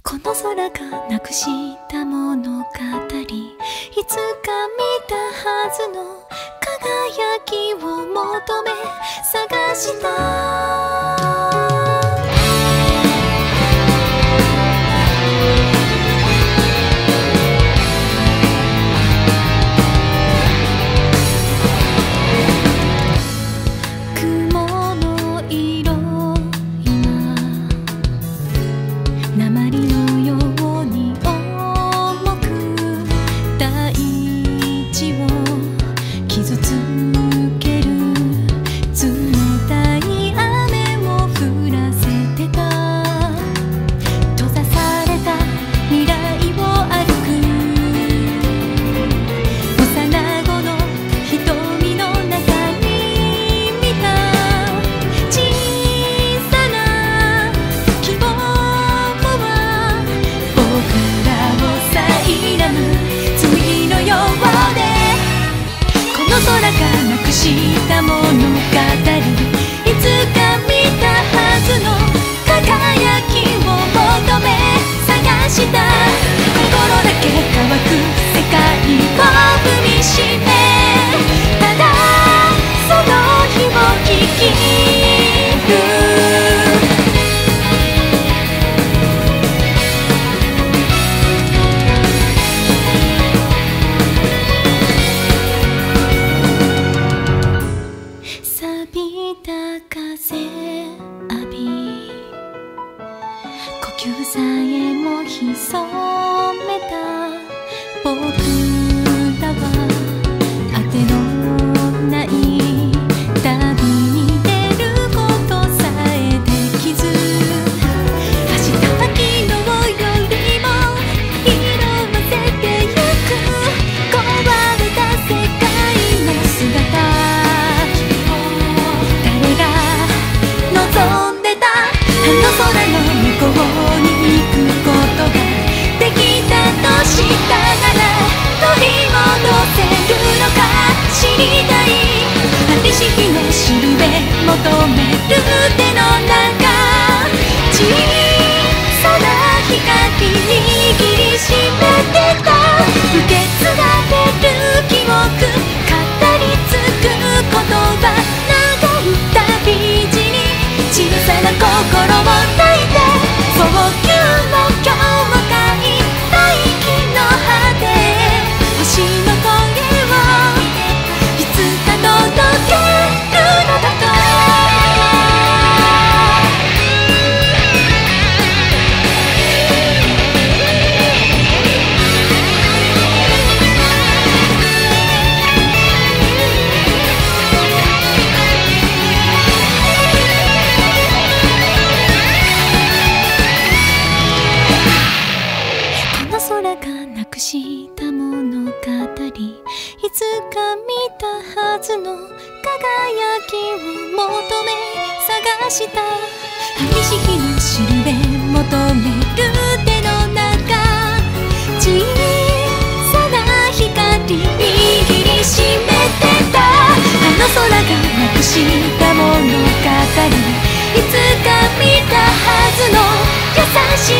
この空がなくした物語、いつか見たはずの輝きを求め探した。雲の色、今鉛のように重く大地を傷つける冷たい雨を降らせてた。閉ざされた未来を歩く幼子の瞳の中に見た小さな希望は僕らを苛む罪のようで、この空がなくした物語、いつか見たはずの輝きを求め探した。心だけ乾く世界を踏みしめ、ただその日を生きる。錆びた風浴び、呼吸さえも潜めた僕らは当てのない旅に出ることさえできず、明日は昨日よりも色あせてゆく壊れた世界の姿、誰が望んでたあの空の向こうに行くことができたとしたなら、取り戻せるのか知りたい。果てし日のしるべ求める手の中、小さな光握りしめてた。受け継がれる記憶、語り継ぐ言葉、長い旅路に小さな心を抱いて、早急の今日を変い大気の果て、星の声をいつか届けるのだと。この空がなくした物語、いつか見たはずの輝きを求め探した。激し日のしるべ求める手の中、小さな光握りしめてた。あの空がなくした物語、いつか見たはずの優し